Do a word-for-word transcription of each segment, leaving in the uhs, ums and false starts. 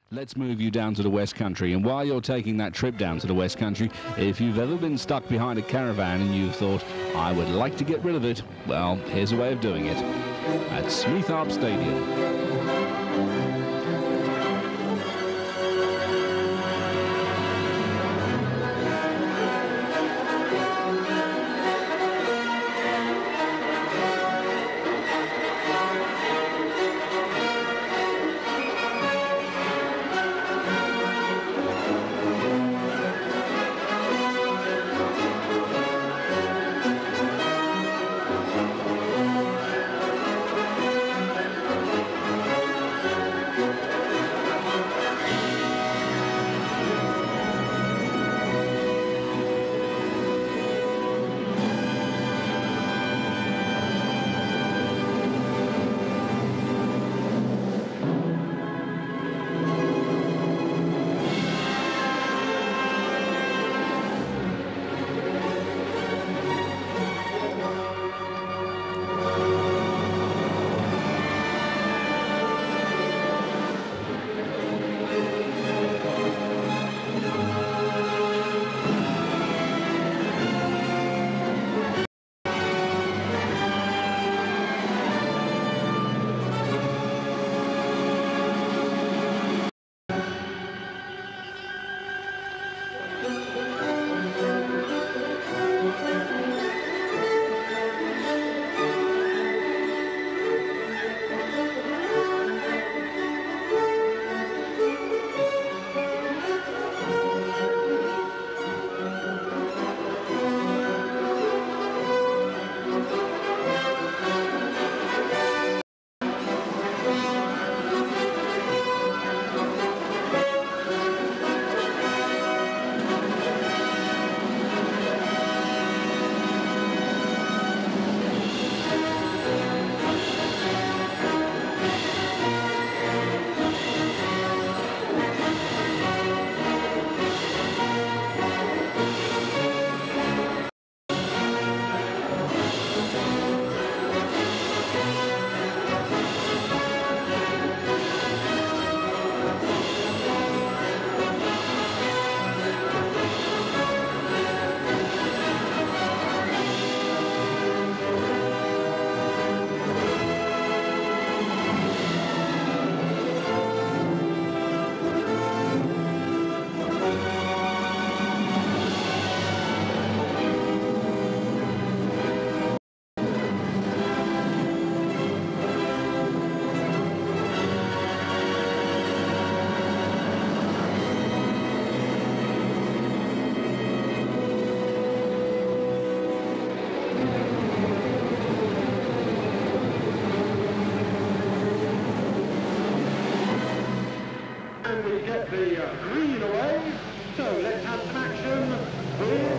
Let's move you down to the West Country, and while you're taking that trip down to the West Country, if you've ever been stuck behind a caravan and you've thought, I would like to get rid of it, well, here's a way of doing it. At Smeathorpe Stadium. The uh, green away, so let's have some action with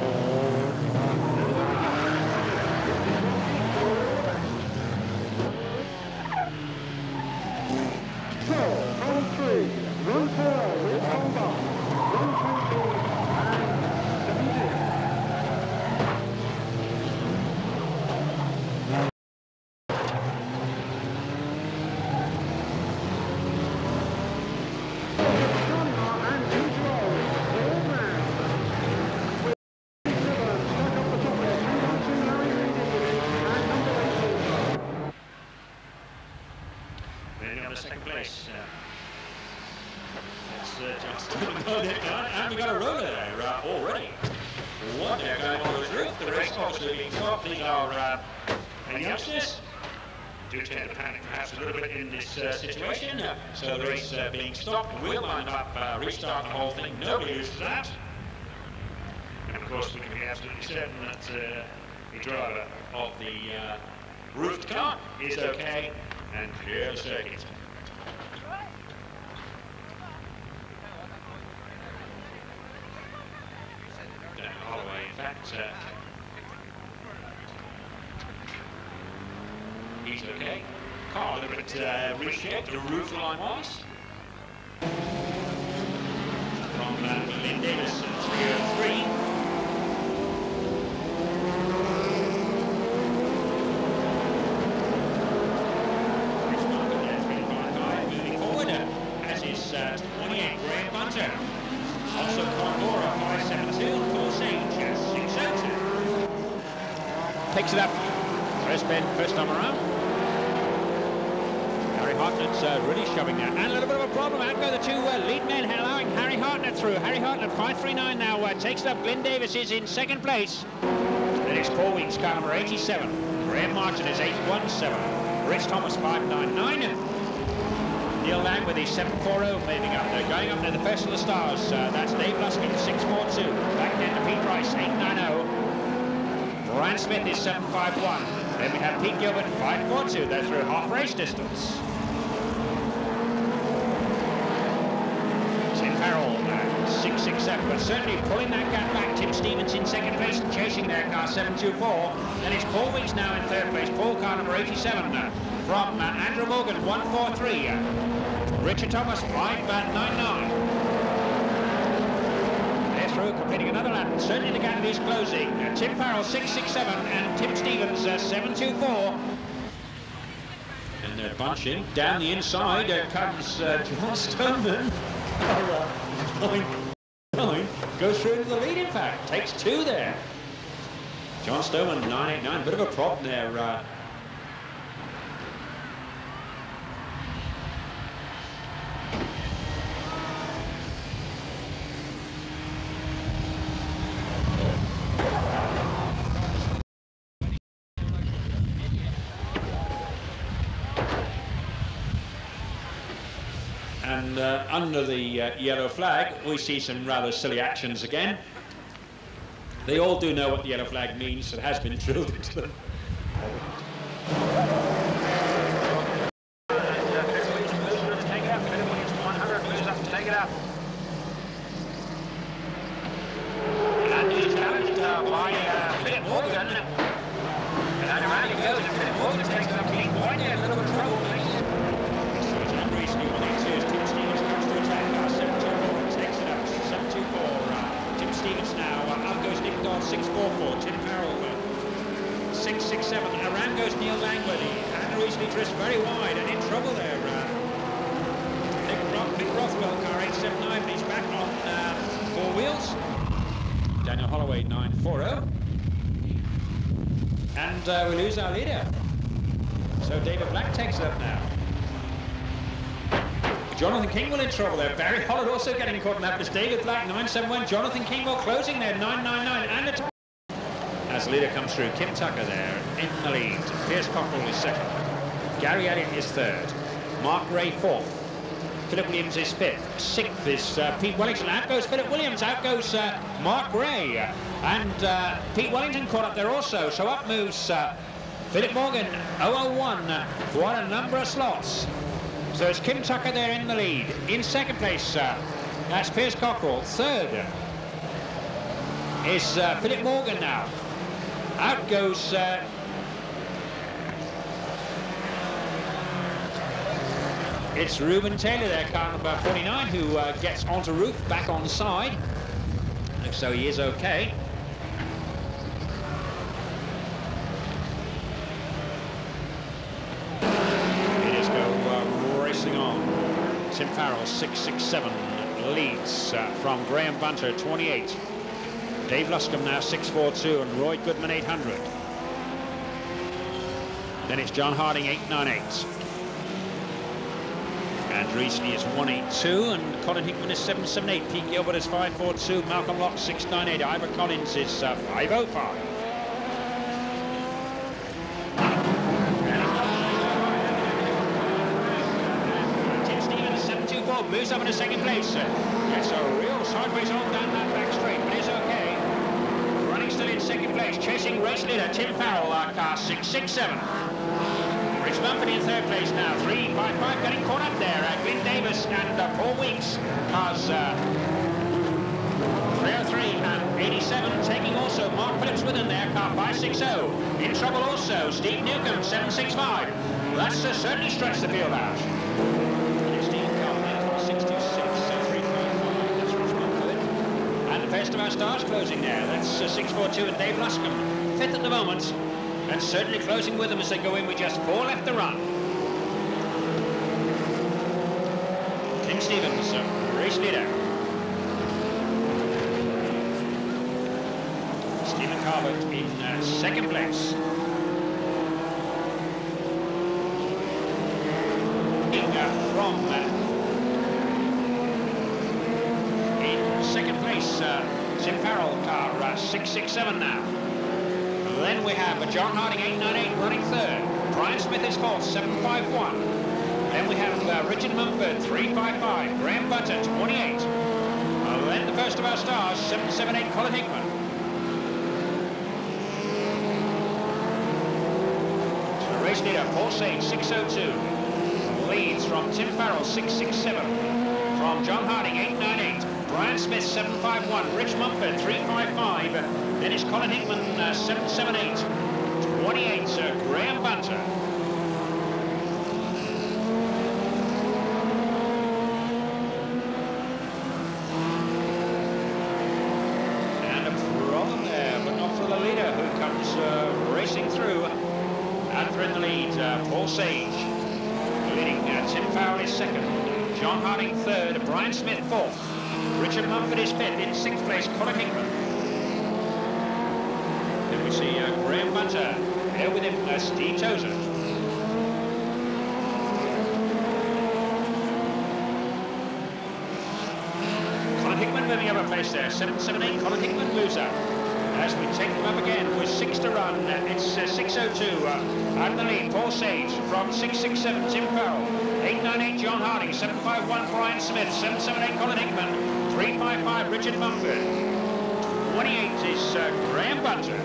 four from three, run four with combat, run twenty and seventeen. Second place. Uh, it's uh, just and we got a roller there uh, already. One there going on the roof. The race obviously being stopped. These are uh, youngsters. Do tend to panic perhaps a little bit in this uh, situation. Uh, so the race uh, being stopped will wind up uh, restarting the whole thing. Nobody loses out. And of course we can be absolutely certain that uh, the driver of the uh, roofed car is okay and clear the circuit. Holloway, in fact, uh, he's okay. Car a little bit uh, reshaped, the roof line wise. From uh, Lynn Davis, three oh three. Uh, That's twenty-eight, Graham Bunter. Also Condora, five seven two, and Paul Sage, six oh two. Takes it up. First bend, first time around. Harry Hartnett's uh, really shoving there. And a little bit of a problem. Out go the two uh, lead men, allowing Harry Hartnett through. Harry Hartnett, five three nine now, uh, takes it up. Glenn Davis is in second place. Then it's Paul Weeks, car number eighty-seven. Graham Martin is eight one seven. Rich Thomas, five nine nine. Neil Lang with his seven four oh moving up there. Going up there, the first of the stars. Uh, that's Dave Luskin, six four two. Back then to Pete Rice, eight nine oh. Brian Smith is seven five one. Then we have Pete Gilbert, five four two. They're through half race distance. Tim Farrell, uh, six six seven, but certainly pulling that gap back. Tim Stevens in second place, chasing their car, seven two four. Then it's Paul Weeks now in third place. Paul, car number eighty-seven, uh, from uh, Andrew Morgan, one four three. Uh, Richard Thomas, five nine nine. They're through, completing another lap. Certainly the gap is closing. Uh, Tim Farrell, six six seven, and Tim Stevens, uh, seven two four. And they're bunching. Down the inside uh, comes uh, John Stoneman. nine nine. Goes through into the lead, in fact. Takes two there. John Stoneman, nine eight nine. Bit of a problem there. Uh, And uh, under the uh, yellow flag, we see some rather silly actions again. They all do know what the yellow flag means. It has been drilled into them. Take it up. And he's challenged uh, by uh, Philip Morgan. And around he goes, and Philip Morgan takes it up. King Boyd there, a little bit of trouble. Stevens now, uh, up goes Nick Dodd, six four four, Tim Farrell, uh, six six seven, around goes Neil Langworthy, and recently drifts very wide and in trouble there. Uh, Nick, Roth, Nick Rothwell, car eight seven nine, but he's back on uh, four wheels. Daniel Holloway, nine four oh. And uh, we lose our leader. So David Black takes it up now. Jonathan Kingwell in trouble there. Barry Hollard also getting caught in that, but it's David Black, nine seven one. Jonathan Kingwell closing there, nine nine nine. And a as the leader comes through, Kim Tucker there in the lead. Piers Cockrell is second. Gary Elliott is third. Mark Ray fourth. Philip Williams is fifth. Sixth is uh, Pete Wellington. Out goes Philip Williams. Out goes uh, Mark Ray. And uh, Pete Wellington caught up there also. So up moves uh, Philip Morgan, oh oh one. What a number of slots. So it's Kim Tucker there in the lead. In second place, uh, that's Piers Cockrell. Third is uh, Philip Morgan now. Out goes uh, it's Reuben Taylor there, car number forty-nine, who uh, gets onto roof, back on side. So he is okay. On. Tim Farrell, six six seven, leads uh, from Graham Bunter, twenty-eight. Dave Luscombe now, six four two, and Roy Goodman, eight hundred. Then it's John Harding, eight nine eight. Andrew Eastley is one eight two, and Colin Hickman is seven seven eight. Pete Gilbert is five four two. Malcolm Locke, six nine eight. Ivor Collins is uh, five oh five. Moves up into second place. Gets a real sideways on down that back straight, but is okay. Running still in second place, chasing race leader Tim Farrell, our car six six seven. Rich Mumford in third place now, three five five, getting caught up there. Uh, Glenn Davis and uh, Paul Weeks, cars uh, three oh three and eighty-seven, taking also Mark Phillips with him there, car five six oh. In trouble also, Steve Newcomb, seven six five. That's uh, certainly stretched the field out. First of our stars closing there. That's uh, six four two and Dave Luscombe, fifth at the moment, and certainly closing with them as they go in with just four left to run. Tim Stevens, uh, race leader. Stephen Calvert in uh, second place. In, uh, from uh, in second place, uh, Tim Farrell car uh, six six seven now. Then we have uh, John Harding eight nine eight running third. Brian Smith is fourth, seven five one. Then we have uh, Richard Mumford three five five. Graham Bunter twenty-eight. Uh, then the first of our stars, seven seven eight, Colin Hickman. The race leader, Paul Sage six oh two. Leads from Tim Farrell six six seven. From John Harding eight nine eight. Brian Smith seven five one. Rich Mumford three five five. Then it's Colin Hickman uh, seven seven eight. twenty-eight, uh, Graham Bunter. And a problem there, but not for the leader who comes uh, racing through. Arthur in the lead, uh, Paul Sage. Leading uh, Tim Farrell is second. John Harding third. Brian Smith fourth. Richard Mumford is fifth. In sixth place, Colin Hickman. Then we see uh, Graham Bunter. There with him, uh, Steve Tozer. Colin Hickman moving up a place there. seven seven eight. Colin Hickman moves up. As we take them up again with six to run, uh, it's uh, six oh two. Uh, out in the lead, Paul Sage from six six seven, Tim Farrell. eight nine eight, John Harding. seven five one, Brian Smith. seven seven eight, Colin Hickman. three five five, Richard Mumford. twenty-eight is uh, Graham Bunter.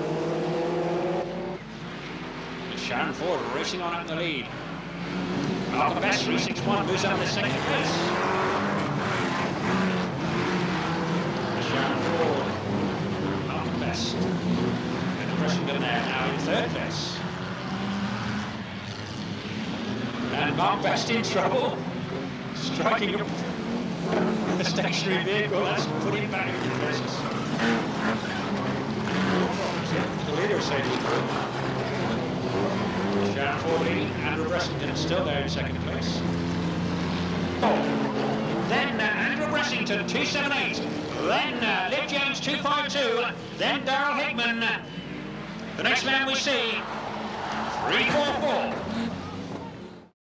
Sharon Ford racing on up in the lead. Malcolm Best, three six one, moves up in the second place. Sharon Ford, Malcolm Best. And Bressenden there now in third place. And Mark Best in trouble. Striking up the stationary vehicle. That's put him back into places. The leader said he's through. Sharon Ford leading, Andrew Bressington still there in second place. Oh. Then uh, Andrew Bressington, two seven eight. Then uh, Liv Jones, two five two. Then Darrell Hickman. The next man we see, three four four.